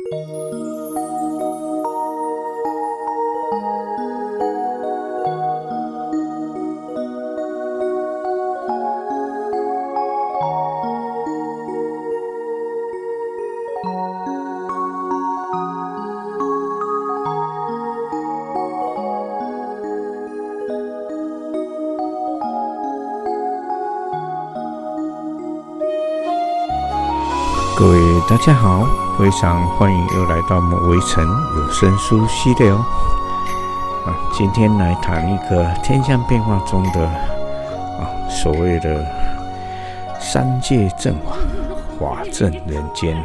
各位大家好，非常欢迎又来到我们微尘有声书系列哦。今天来谈一个天象变化中的所谓的三界正法，法正人间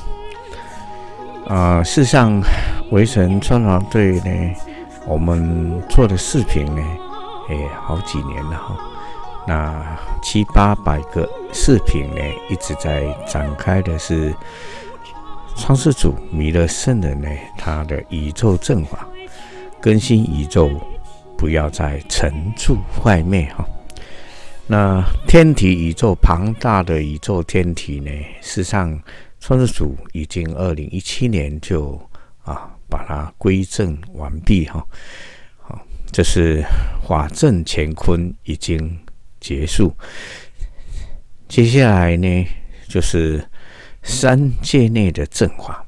事实上，微尘创造队呢，我们做的视频呢，也好几年了哈。那700-800个视频呢，一直在展开的是创世主弥勒圣人呢，他的宇宙正法，更新宇宙，不要再沉住坏灭哈。那天体宇宙庞大的宇宙天体呢，事实上创世主已经2017年就把它归正完毕哈。这是法正乾坤已经结束，接下来呢，就是三界内的正法，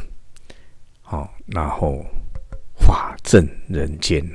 然后法正人间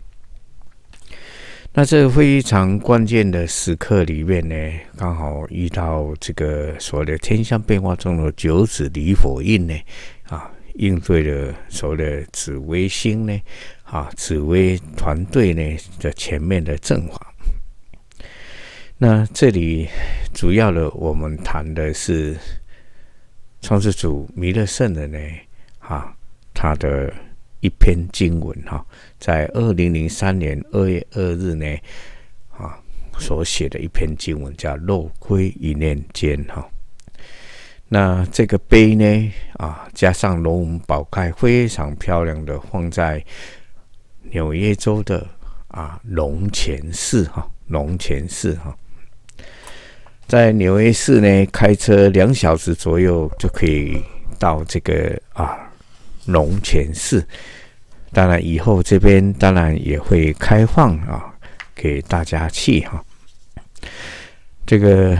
那这个非常关键的时刻里面呢，刚好遇到这个所谓的天象变化中的九子离火印呢，应对了所谓的紫微星呢，紫微团队呢的前面的正法。那这里主要的我们谈的是创世主弥勒圣人呢，他的一篇经文在2003年2月2日呢，所写的一篇经文叫《肉龟一念间》那这个碑呢，加上龙纹宝盖，非常漂亮的放在纽约州的龙泉寺龙泉寺在纽约市呢，开车2小时左右就可以到这个龙泉寺。当然以后这边当然也会开放给大家去这个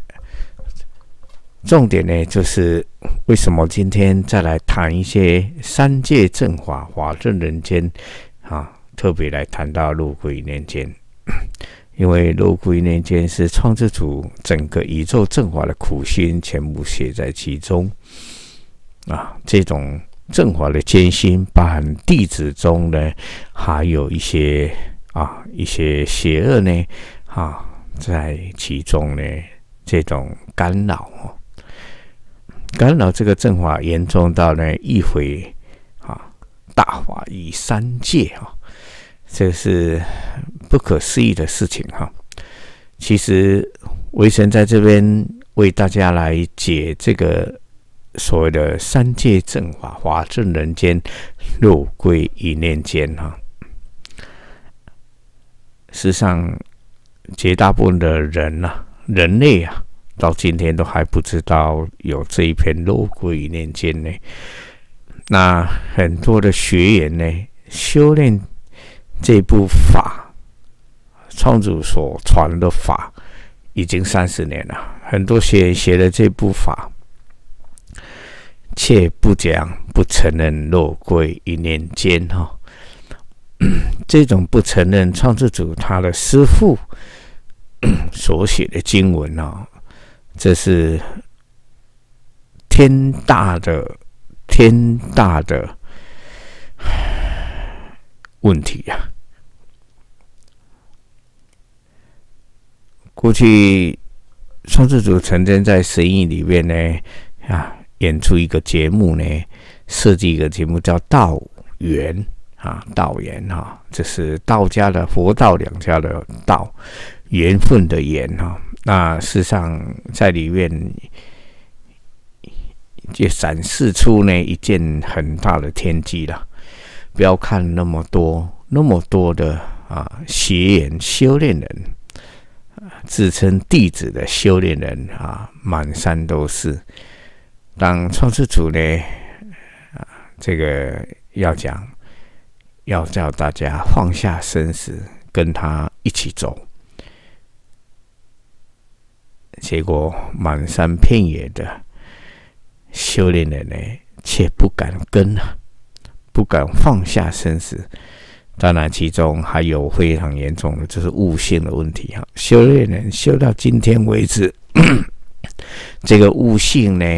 重点呢，就是为什么今天再来谈一些三界正法，法正人间特别来谈到肉龟一念间。因为肉龟一念间是创世主整个宇宙正法的苦心全部写在其中这种正法的艰辛，包含弟子中呢，还有一些邪恶呢在其中呢，这种干扰这个正法严重到呢一毁大法于三界这是不可思议的事情其实微神在这边为大家来解这个所谓的三界正法，法正人间，肉龟一念间事实上绝大部分的人类到今天都还不知道有这一篇肉龟一念间呢。那很多的学员呢，修炼这部法，创主所传的法已经30年了，很多学员学了这部法，却不承认肉龟一念间这种不承认创世主他的师父所写的经文这是天大的问题过去创世主曾经在神谕里面呢演出一个节目呢，设计一个节目叫道缘道缘这是道家的佛道两家的道，缘分的缘那事实上在里面就展示出呢一件很大的天机了。不要看那么多的学员修炼人，自称弟子的修炼人满山都是。当创世主呢这个要叫大家放下生死，跟他一起走。结果满山遍野的修炼人呢，却不敢跟，不敢放下生死。当然，其中还有非常严重的，就是悟性的问题。修炼人修到今天为止，这个悟性呢，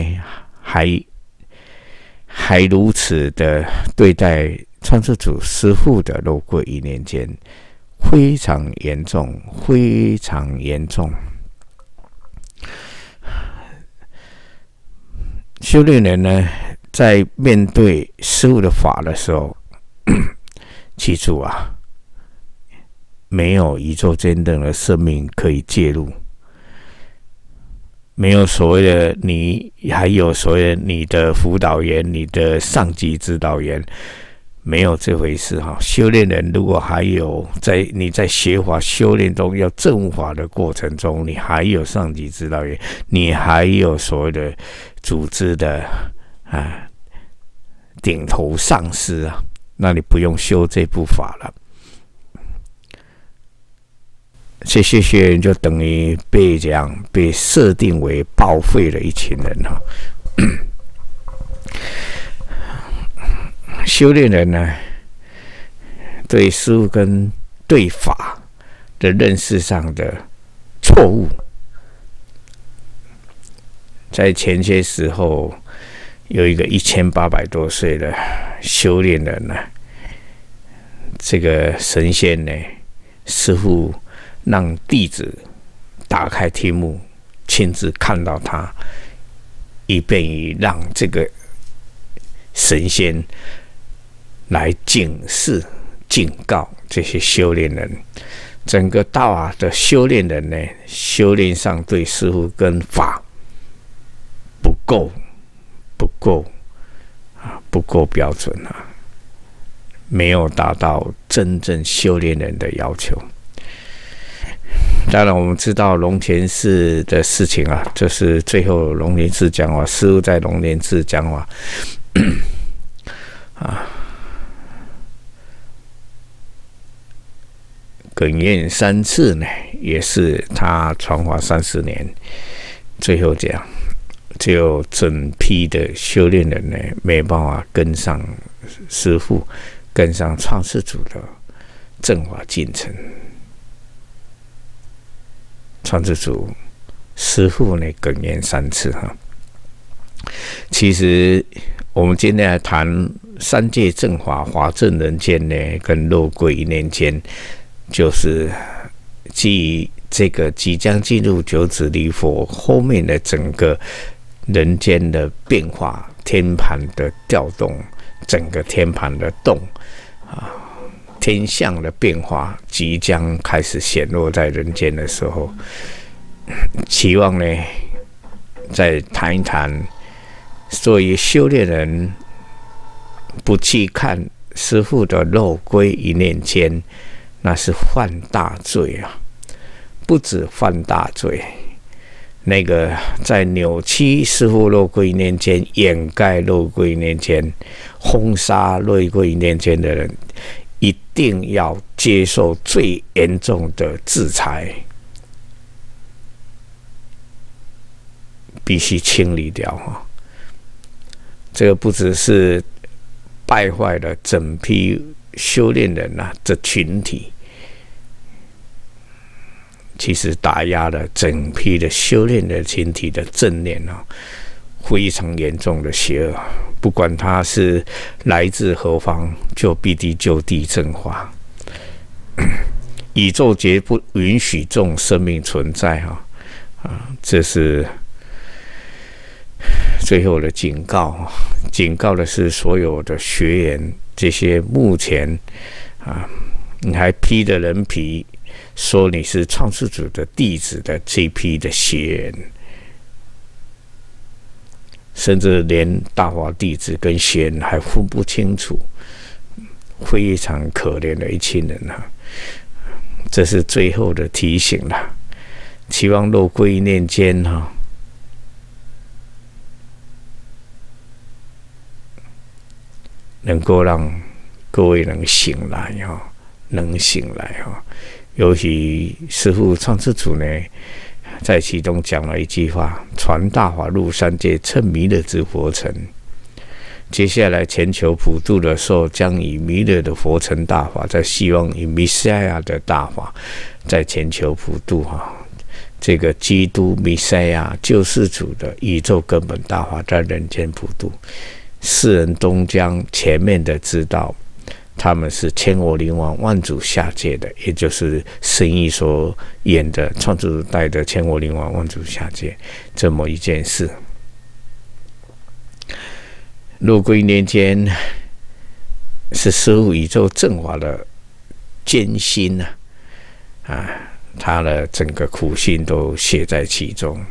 还如此的对待创世主师父的肉桂一念间，非常严重，非常严重。修炼人呢，在面对师父的法的时候，记住啊，没有宇宙间的生命可以介入，没有所谓的你，还有所谓的你的辅导员、你的上级指导员，没有这回事哈。修炼人如果还有你在学法修炼中要证悟法的过程中，你还有上级指导员，你还有所谓的组织的顶头上司啊，那你不用修这部法了。这些学员就等于被设定为报废的一群人哈。修炼人呢，对师父跟对法的认识上的错误，在前些时候有一个1800多岁的修炼人呢，这个神仙呢，师父让弟子打开题目，亲自看到他，以便于让这个神仙来警示、警告这些修炼人。整个道的修炼人呢，修炼上对师父跟法不够标准啊，没有达到真正修炼人的要求。当然，我们知道龙泉寺的事情啊，就是最后龙泉寺讲话，师父在龙泉寺讲话哽咽3次呢，也是他传法30年，最后这样，只有整批的修炼人呢，没办法跟上师父，跟上创世主的正法进程。创世主师父呢，哽咽3次哈。其实我们今天来谈三界正法、法正人间呢，跟肉桂一念间，就是基于这个即将进入九子离佛后面的整个人间的变化，天盘的调动，整个天盘的动天象的变化即将开始显露在人间的时候，期望呢，再谈一谈，所以修炼人不去看师父的肉桂一念间，那是犯大罪啊！不止犯大罪，那个在扭曲师父肉桂一念间、掩盖肉桂一念间、轰杀肉桂一念间的人，一定要接受最严重的制裁，必须清理掉。这个不只是败坏了整批修炼人这群体，其实打压了整批的修炼的群体的正念非常严重的邪恶。不管他是来自何方，就必定就地正法。宇宙绝不允许这种生命存在这是最后的警告。警告的是所有的学员，这些目前你还披着人皮说你是创世主的弟子的这批的学员，甚至连大法弟子跟学员还分不清楚，非常可怜的一群人这是最后的提醒了。期望肉桂一念间能够让各位能醒来能醒来尤其师父创世主呢，在其中讲了一句话：传大法入三界，称弥勒之佛尘。接下来全球普渡的时候，将以弥勒的佛尘大法，在希望以弥赛亚的大法，在全球普渡这个基督弥赛亚救世主的宇宙根本大法在人间普渡。世人都将前面的知道，他们是千我灵王万主下界的，也就是神医所演的创世主带的千我灵王万主下界这么一件事。陆龟年间是师父宇宙正法的艰辛他的整个苦心都写在其中。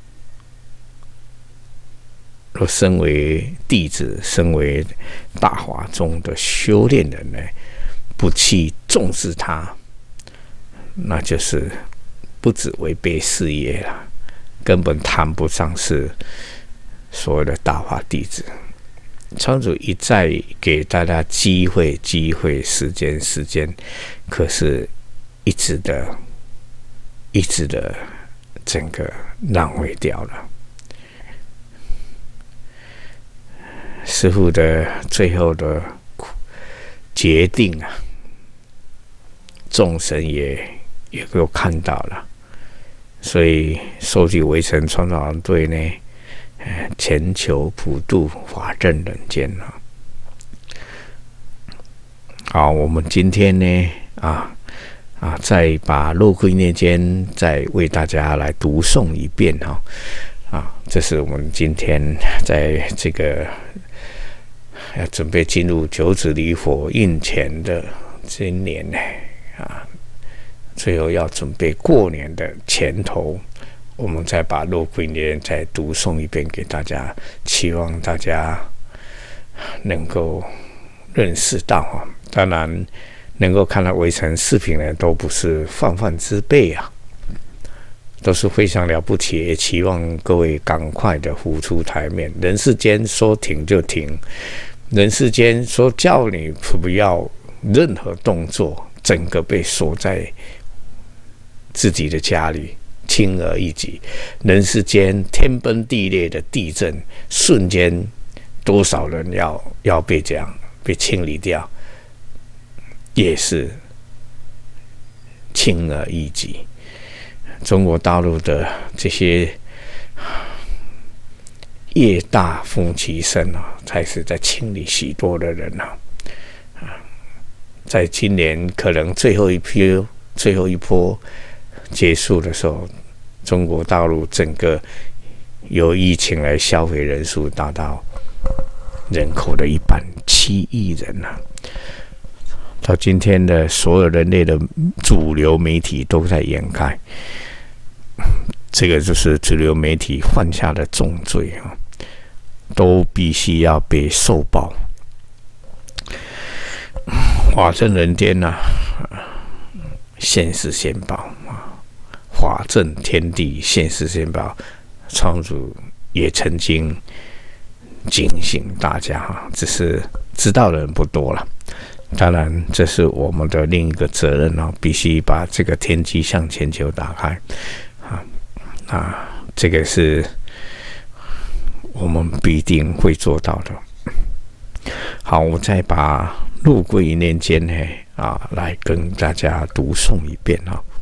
若身为弟子，身为大法中的修炼人呢，不去重视它，那就是不止违背事业了，根本谈不上是所谓的大法弟子。创主一再给大家机会、时间，可是一直的整个浪费掉了。师父的最后的决定众神也都看到了，所以收集围城创造团队呢，全球普渡法正人间好，我们今天呢再把陆龟念间再为大家来读诵一遍这是我们今天在这个要准备进入九子离火印前的今年呢最后要准备过年的前头，我们再把陆龟念再读诵一遍给大家，希望大家能够认识到当然能够看到围城视频的都不是泛泛之辈都是非常了不起，也期望各位赶快的浮出台面。人世间说停就停，人世间说叫你不要任何动作，整个被锁在自己的家里，轻而易举。人世间天崩地裂的地震，瞬间多少人要被这样被清理掉，也是轻而易举。中国大陆的这些业大风其身才是在清理许多的人在今年可能最后一波结束的时候，中国大陆整个由疫情来消费人数达到人口的1半，7亿人到今天的所有人类的主流媒体都在掩盖，这个就是主流媒体犯下的重罪都必须要被受报。法正人间现世现报法正天地现世现报，创主也曾经警醒大家只是知道的人不多了。当然这是我们的另一个责任必须把这个天机向全球打开这个是我们必定会做到的。好，我再把陆龟一念间来跟大家读诵一遍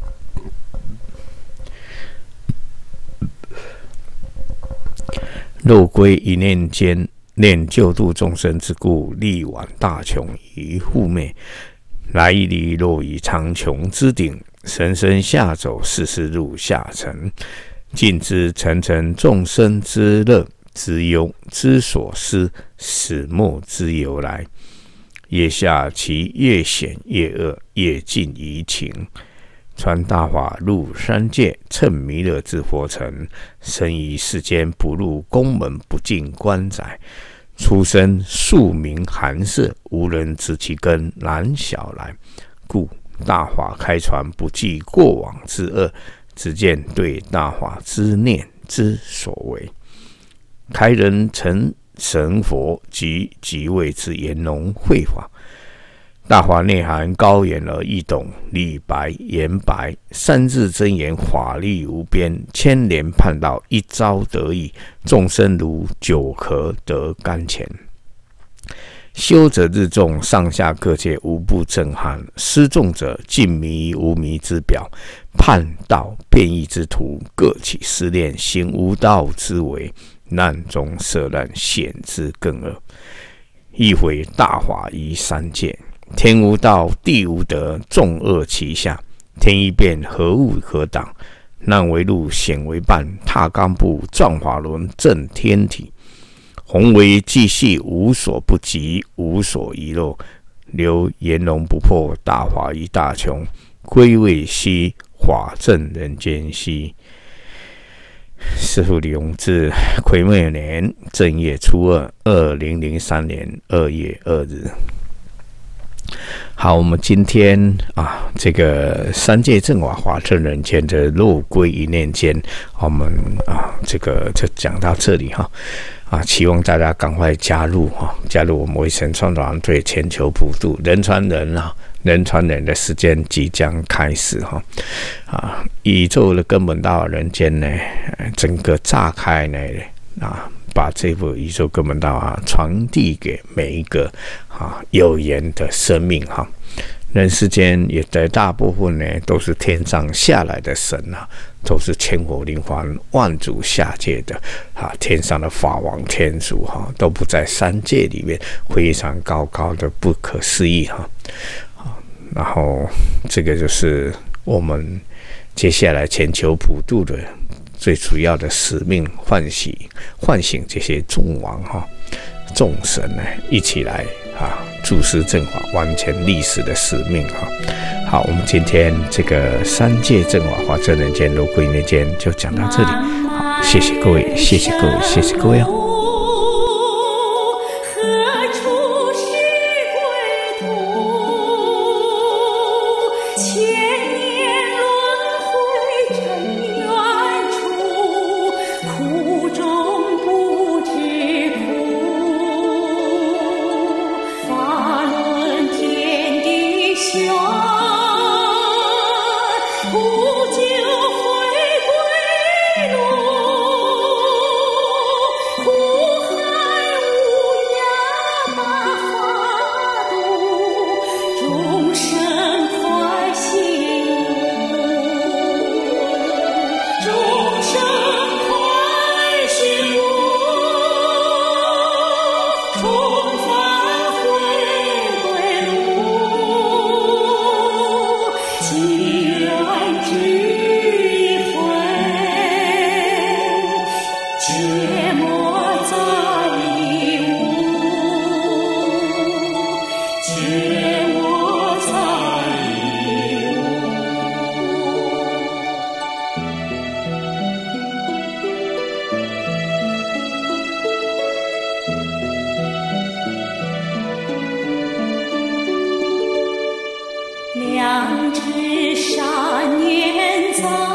陆龟一念间，念救度众生之故，力挽大穷以护灭。来离若以长穷之顶，深深下走，世事入下沉。尽知层层众生之乐之忧之所思，始末之由来。业下其越险越恶，越尽于情。传大法入三界，乘弥勒之佛尘。生于世间，不入宫门，不进官宅。出身庶民寒舍，无人知其根，难晓来。故大法开传，不计过往之恶，只见对大法之念之所为。开人成神佛及即位之言容绘法。大法内涵高远而易懂，理白言白，三字真言法力无边，千年盼道一朝得意，众生如酒河得甘泉。修者日众，上下各界无不震撼；失众者尽迷无迷之表，叛道变异之徒，各起思念，行无道之为，难中涉难，险之更恶。一回大法于三界，天无道，地无德，众恶其下。天一变，何物可挡？难为路，险为伴，踏罡步，撞法轮，正天体。宏为既细，无所不及，无所遗漏。留颜容不破，大法于大穷。归位兮，法正人间兮。师父李永志，癸未年正月初二，2003年2月2日。好，我们今天这个三界正法法正人间的肉归一念间，我们这个就讲到这里哈。期望大家赶快加入我们维神创团队全球普渡人传人人传人的时间即将开始宇宙的根本大法人间呢，整个炸开呢把这部宇宙根本道传递给每一个有缘的生命人世间也在大部分呢都是天上下来的神都是千火灵环万主下界的天上的法王天主都不在三界里面，非常高高的不可思议然后这个就是我们接下来全球普渡的最主要的使命，唤醒这些众王众神呢一起来注释正法，完成历史的使命好，我们今天这个三界正法法正人间肉归一念间就讲到这里。好，谢谢各位，谢谢各位，谢谢各位两只善念在